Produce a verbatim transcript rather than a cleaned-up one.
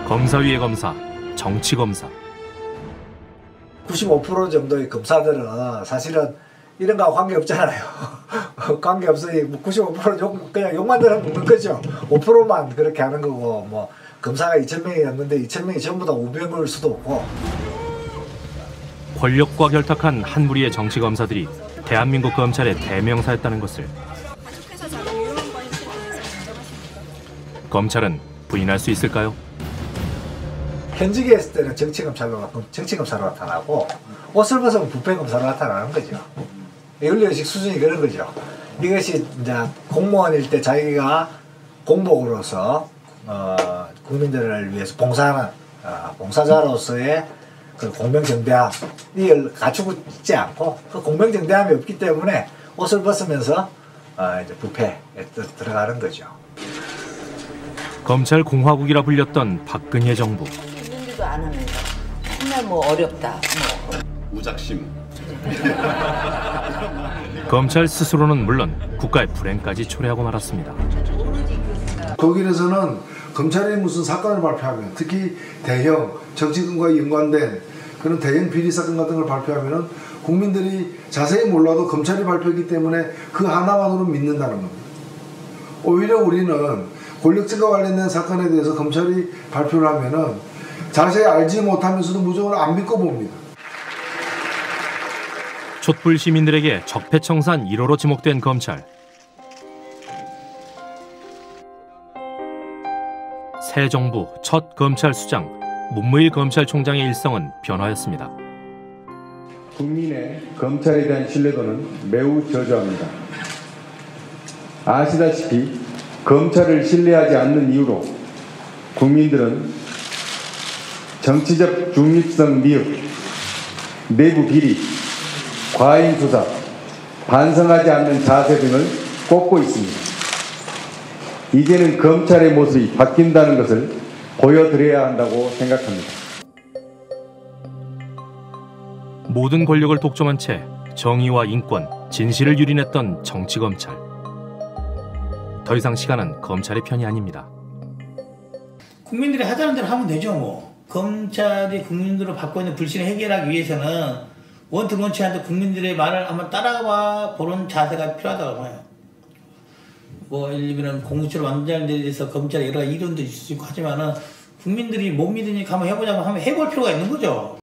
검사 위의 검사, 정치 검사. 구십오 퍼센트 정도의 검사들은 사실은 이런 거하고 관계없잖아요. 관계없으니 구십오 퍼센트 욕, 그냥 욕만 들어먹는 거죠. 오 퍼센트만 그렇게 하는 거고, 뭐 검사가 이천 명이었는데 이천 명이 전부 다 우병우일 수도 없고. 권력과 결탁한 한 무리의 정치 검사들이 대한민국 검찰의 대명사였다는 것을 검찰은 부인할 수 있을까요? 현직에 있을 때는 정치검사로, 정치검사로 나타나고 옷을 벗으면 부패검사로 나타나는 거죠. 윤리의식 수준이 그런 거죠. 이것이 이제 공무원일 때 자기가 공복으로서 어, 국민들을 위해서 봉사하는 어, 봉사자로서의 그 공명정대함 이걸 갖추고 있지 않고 그 공명정대함이 없기 때문에 옷을 벗으면서 어, 이제 부패에 들어가는 거죠. 검찰 공화국이라 불렸던 박근혜 정부. 있는지도 않으면서 정말 뭐 어렵다. 뭐. 우작심. 검찰 스스로는 물론 국가의 불행까지 초래하고 말았습니다. 독일에서는 검찰이 무슨 사건을 발표하면, 특히 대형 정치권과 연관된 그런 대형 비리 사건 같은 걸 발표하면은 국민들이 자세히 몰라도 검찰이 발표했기 때문에 그 하나만으로 믿는다는 겁니다. 오히려 우리는 권력층과 관련된 사건에 대해서 검찰이 발표를 하면은 자세히 알지 못하면서도 무조건 안 믿고 봅니다. 촛불 시민들에게 적폐청산 일 호로 지목된 검찰. 새 정부 첫 검찰수장 문무일 검찰총장의 일성은 변화였습니다. 국민의 검찰에 대한 신뢰도는 매우 저조합니다. 아시다시피 검찰을 신뢰하지 않는 이유로 국민들은 정치적 중립성 미흡, 내부 비리, 과잉 수사, 반성하지 않는 자세 등을 꼽고 있습니다. 이제는 검찰의 모습이 바뀐다는 것을 보여드려야 한다고 생각합니다. 모든 권력을 독점한 채 정의와 인권, 진실을 유린했던 정치검찰. 더 이상 시간은 검찰의 편이 아닙니다. 국민들이 하자는 대로 하면 되죠. 뭐 검찰이 국민들을 받고 있는 불신을 해결하기 위해서는 원투 원치 않는 국민들의 말을 한번 따라와 보는 자세가 필요하다고 봐요. 뭐 예를 들면 공수처를 만드는 데 대해서 검찰에 여러 가지 이론도 있을 수 있고 하지만은 국민들이 못 믿으니까 한번 해보자고 하면 해볼 필요가 있는 거죠.